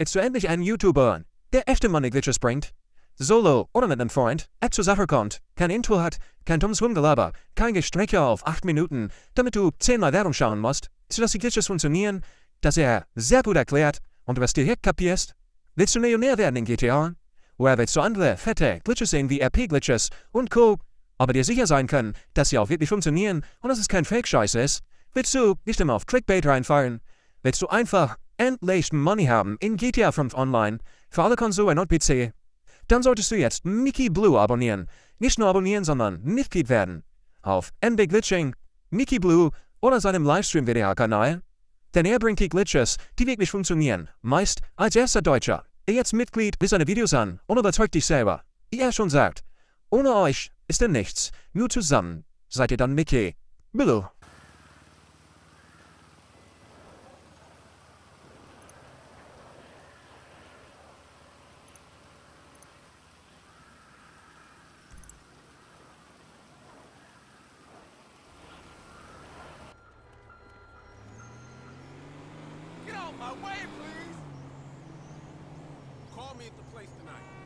Willst du endlich einen YouTuber, der echte Money-Glitches bringt? Solo oder mit einem Freund, zur Sache kommt, kein Intro hat, kein dummes Rumgelaber, kein Gestrecke auf 8 Minuten, damit du 10-mal Werbung schauen musst, sodass die Glitches funktionieren, dass er sehr gut erklärt und du es direkt kapierst? Willst du Millionär werden in GTA? Oder willst du andere fette Glitches sehen wie RP-Glitches und Co., aber dir sicher sein können, dass sie auch wirklich funktionieren und dass es kein Fake-Scheiß ist? Willst du nicht immer auf Clickbait reinfallen? Willst du einfach endlich Money haben in GTA 5 Online für alle Konsolen und PC? Dann solltest du jetzt MickyBlue abonnieren. Nicht nur abonnieren, sondern Mitglied werden. Auf MB Glitching, MickyBlue oder seinem Livestream-Video-Kanal. Denn er bringt die Glitches, die wirklich funktionieren, meist als ERSTER Deutscher. Jetzt Mitglied, liest seine Videos an und überzeugt dich selber. Wie er schon sagt, ohne euch ist er nichts, nur zusammen seid ihr dann MickyBlue. My way, please. Call me at the place tonight.